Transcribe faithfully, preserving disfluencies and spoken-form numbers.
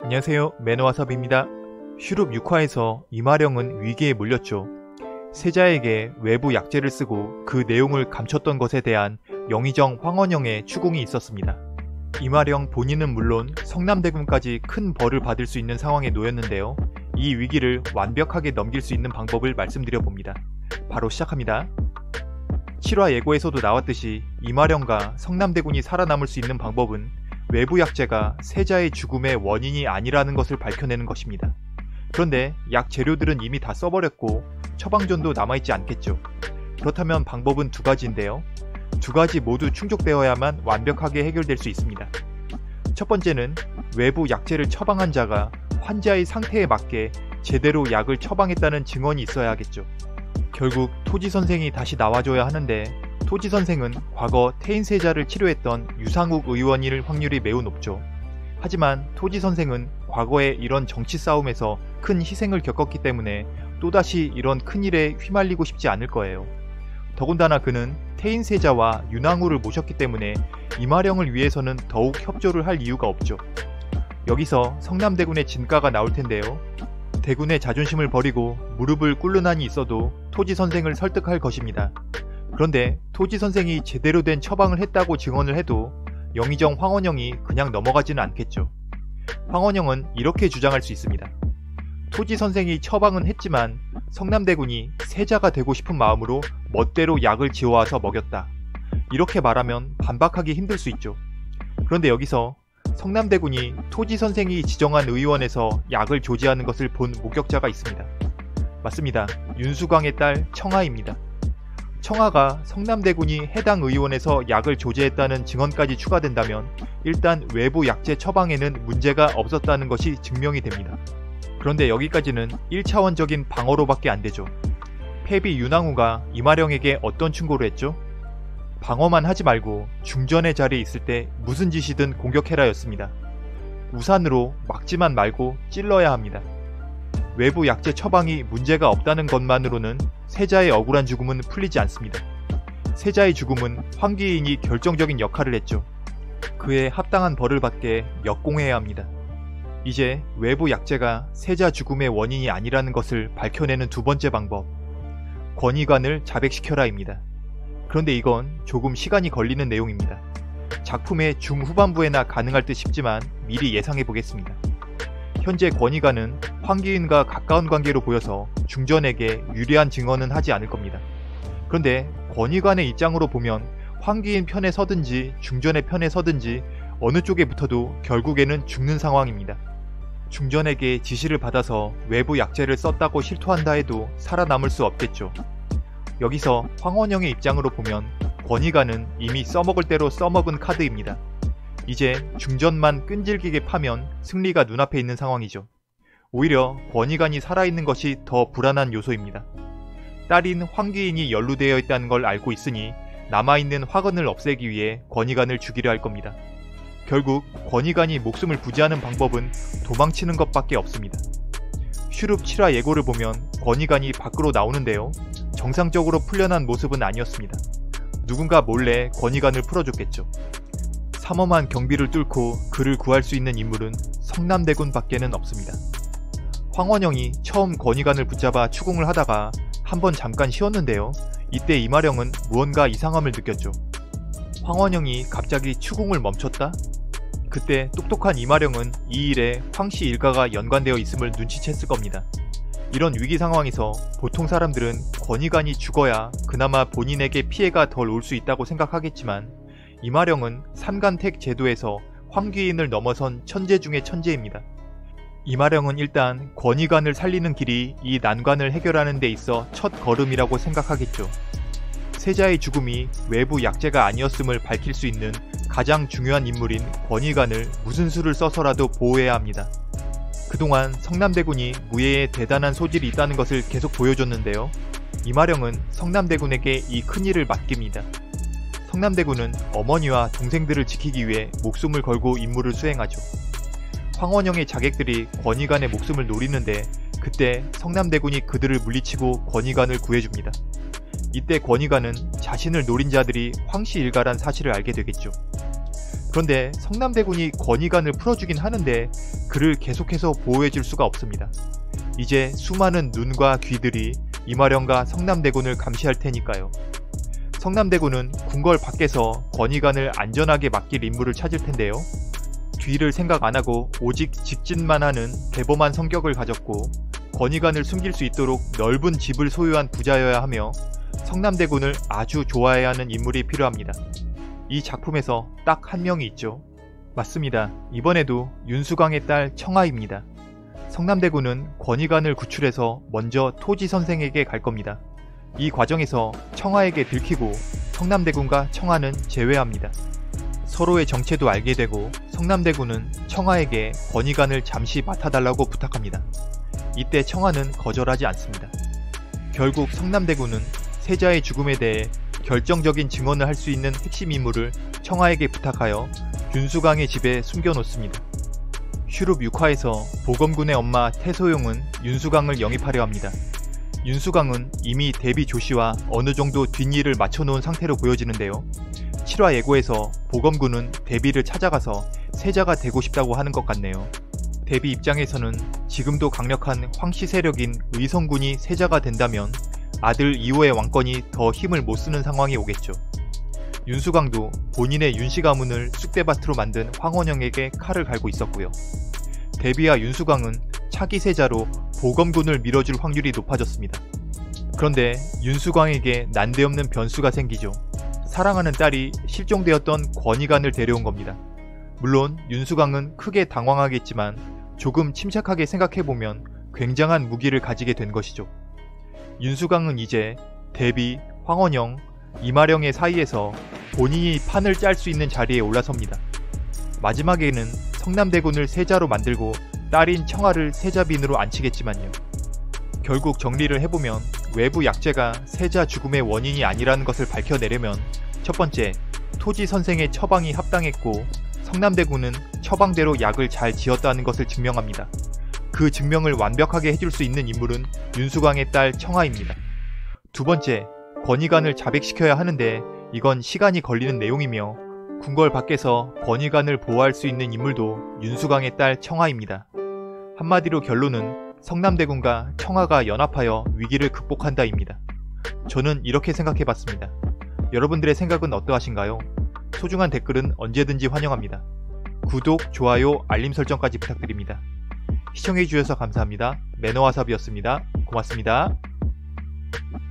안녕하세요, 매너와섭입니다. 슈룹 육 화에서 이마령은 위기에 몰렸죠. 세자에게 외부 약재를 쓰고 그 내용을 감췄던 것에 대한 영의정 황원영의 추궁이 있었습니다. 이마령 본인은 물론 성남대군까지 큰 벌을 받을 수 있는 상황에 놓였는데요. 이 위기를 완벽하게 넘길 수 있는 방법을 말씀드려봅니다. 바로 시작합니다. 칠 화 예고에서도 나왔듯이 이마령과 성남대군이 살아남을 수 있는 방법은 외부 약재가 세자의 죽음의 원인이 아니라는 것을 밝혀내는 것입니다. 그런데 약 재료들은 이미 다 써버렸고 처방전도 남아있지 않겠죠. 그렇다면 방법은 두 가지인데요. 두 가지 모두 충족되어야만 완벽하게 해결될 수 있습니다. 첫 번째는 외부 약재를 처방한 자가 환자의 상태에 맞게 제대로 약을 처방했다는 증언이 있어야 하겠죠. 결국 토지선생이 다시 나와줘야 하는데 토지선생은 과거 태인세자를 치료했던 유상욱 의원일 확률이 매우 높죠. 하지만 토지선생은 과거에 이런 정치 싸움에서 큰 희생을 겪었기 때문에 또다시 이런 큰일에 휘말리고 싶지 않을 거예요. 더군다나 그는 태인세자와 윤왕후를 모셨기 때문에 이마령을 위해서는 더욱 협조를 할 이유가 없죠. 여기서 성남대군의 진가가 나올 텐데요. 대군의 자존심을 버리고 무릎을 꿇는 한이 있어도 토지선생을 설득할 것입니다. 그런데 토지선생이 제대로 된 처방을 했다고 증언을 해도 영의정 황원영이 그냥 넘어가지는 않겠죠. 황원영은 이렇게 주장할 수 있습니다. 토지선생이 처방은 했지만 성남대군이 세자가 되고 싶은 마음으로 멋대로 약을 지어와서 먹였다. 이렇게 말하면 반박하기 힘들 수 있죠. 그런데 여기서 성남대군이 토지선생이 지정한 의원에서 약을 조지하는 것을 본 목격자가 있습니다. 맞습니다. 윤수광의 딸 청아입니다. 청아가 성남대군이 해당 의원에서 약을 조제했다는 증언까지 추가된다면 일단 외부 약재 처방에는 문제가 없었다는 것이 증명이 됩니다. 그런데 여기까지는 일 차원적인 방어로밖에 안 되죠. 패비 윤왕후가 이마령에게 어떤 충고를 했죠? 방어만 하지 말고 중전의 자리에 있을 때 무슨 짓이든 공격해라 였습니다. 우산으로 막지만 말고 찔러야 합니다. 외부 약재 처방이 문제가 없다는 것만으로는 세자의 억울한 죽음은 풀리지 않습니다. 세자의 죽음은 황기인이 결정적인 역할을 했죠. 그에 합당한 벌을 받게 역공해야 합니다. 이제 외부 약재가 세자 죽음의 원인이 아니라는 것을 밝혀내는 두 번째 방법, 권위관을 자백시켜라입니다. 그런데 이건 조금 시간이 걸리는 내용입니다. 작품의 중후반부에나 가능할 듯 싶지만 미리 예상해보겠습니다. 현재 권위관은 황기인과 가까운 관계로 보여서 중전에게 유리한 증언은 하지 않을 겁니다. 그런데 권위관의 입장으로 보면 황기인 편에 서든지 중전의 편에 서든지 어느 쪽에 붙어도 결국에는 죽는 상황입니다. 중전에게 지시를 받아서 외부 약재를 썼다고 실토한다 해도 살아남을 수 없겠죠. 여기서 황원영의 입장으로 보면 권위관은 이미 써먹을 대로 써먹은 카드입니다. 이제 중전만 끈질기게 파면 승리가 눈앞에 있는 상황이죠. 오히려 권위관이 살아있는 것이 더 불안한 요소입니다. 딸인 황기인이 연루되어 있다는 걸 알고 있으니 남아있는 화근을 없애기 위해 권위관을 죽이려 할 겁니다. 결국 권위관이 목숨을 부지하는 방법은 도망치는 것밖에 없습니다. 슈룹 칠 화 예고를 보면 권위관이 밖으로 나오는데요. 정상적으로 풀려난 모습은 아니었습니다. 누군가 몰래 권위관을 풀어줬겠죠. 삼엄한 경비를 뚫고 그를 구할 수 있는 인물은 성남대군 밖에는 없습니다. 황원영이 처음 권위관을 붙잡아 추궁을 하다가 한번 잠깐 쉬었는데요. 이때 이마령은 무언가 이상함을 느꼈죠. 황원영이 갑자기 추궁을 멈췄다? 그때 똑똑한 이마령은 이 일에 황씨 일가가 연관되어 있음을 눈치챘을 겁니다. 이런 위기 상황에서 보통 사람들은 권위관이 죽어야 그나마 본인에게 피해가 덜 올 수 있다고 생각하겠지만 이마령은 삼간택 제도에서 황기인을 넘어선 천재 중의 천재입니다. 이마령은 일단 권위관을 살리는 길이 이 난관을 해결하는 데 있어 첫 걸음이라고 생각하겠죠. 세자의 죽음이 외부 약재가 아니었음을 밝힐 수 있는 가장 중요한 인물인 권위관을 무슨 수를 써서라도 보호해야 합니다. 그동안 성남대군이 무예에 대단한 소질이 있다는 것을 계속 보여줬는데요. 이마령은 성남대군에게 이 큰일을 맡깁니다. 성남대군은 어머니와 동생들을 지키기 위해 목숨을 걸고 임무를 수행하죠. 황원영의 자객들이 권위관의 목숨을 노리는데 그때 성남대군이 그들을 물리치고 권위관을 구해줍니다. 이때 권위관은 자신을 노린 자들이 황씨 일가란 사실을 알게 되겠죠. 그런데 성남대군이 권위관을 풀어주긴 하는데 그를 계속해서 보호해줄 수가 없습니다. 이제 수많은 눈과 귀들이 이마령과 성남대군을 감시할 테니까요. 성남대군은 궁궐 밖에서 권위관을 안전하게 맡길 인물을 찾을 텐데요. 뒤를 생각 안하고 오직 직진만 하는 대범한 성격을 가졌고 권위관을 숨길 수 있도록 넓은 집을 소유한 부자여야 하며 성남대군을 아주 좋아해야 하는 인물이 필요합니다. 이 작품에서 딱 한 명이 있죠. 맞습니다. 이번에도 윤수광의 딸 청아입니다. 성남대군은 권위관을 구출해서 먼저 토지선생에게 갈 겁니다. 이 과정에서 청아에게 들키고 성남대군과 청아는 재회합니다. 서로의 정체도 알게 되고 성남대군은 청아에게 권위관을 잠시 맡아달라고 부탁합니다. 이때 청아는 거절하지 않습니다. 결국 성남대군은 세자의 죽음에 대해 결정적인 증언을 할 수 있는 핵심 인물을 청아에게 부탁하여 윤수광의 집에 숨겨놓습니다. 슈룹 육 화에서 보검군의 엄마 태소용은 윤수광을 영입하려 합니다. 윤수광은 이미 대비 조씨와 어느 정도 뒷일을 맞춰놓은 상태로 보여지는데요. 칠 화 예고에서 보검군은 대비를 찾아가서 세자가 되고 싶다고 하는 것 같네요. 대비 입장에서는 지금도 강력한 황씨 세력인 의성군이 세자가 된다면 아들 이호의 왕권이 더 힘을 못 쓰는 상황이 오겠죠. 윤수광도 본인의 윤씨 가문을 쑥대밭으로 만든 황원영에게 칼을 갈고 있었고요. 대비와 윤수광은 차기 세자로 보검군을 밀어줄 확률이 높아졌습니다. 그런데 윤수광에게 난데없는 변수가 생기죠. 사랑하는 딸이 실종되었던 권위관을 데려온 겁니다. 물론 윤수광은 크게 당황하겠지만 조금 침착하게 생각해보면 굉장한 무기를 가지게 된 것이죠. 윤수광은 이제 대비, 황원영, 이마령의 사이에서 본인이 판을 짤 수 있는 자리에 올라섭니다. 마지막에는 성남대군을 세자로 만들고 딸인 청아를 세자빈으로 앉히겠지만요. 결국 정리를 해보면 외부 약재가 세자 죽음의 원인이 아니라는 것을 밝혀내려면 첫 번째, 토지 선생의 처방이 합당했고 성남대군은 처방대로 약을 잘 지었다는 것을 증명합니다. 그 증명을 완벽하게 해줄 수 있는 인물은 윤수광의 딸 청아입니다. 두 번째, 권위관을 자백시켜야 하는데 이건 시간이 걸리는 내용이며 궁궐 밖에서 권위관을 보호할 수 있는 인물도 윤수광의 딸 청아입니다. 한마디로 결론은 성남대군과 청아가 연합하여 위기를 극복한다입니다. 저는 이렇게 생각해봤습니다. 여러분들의 생각은 어떠하신가요? 소중한 댓글은 언제든지 환영합니다. 구독, 좋아요, 알림 설정까지 부탁드립니다. 시청해주셔서 감사합니다. 매너와삽이었습니다. 고맙습니다.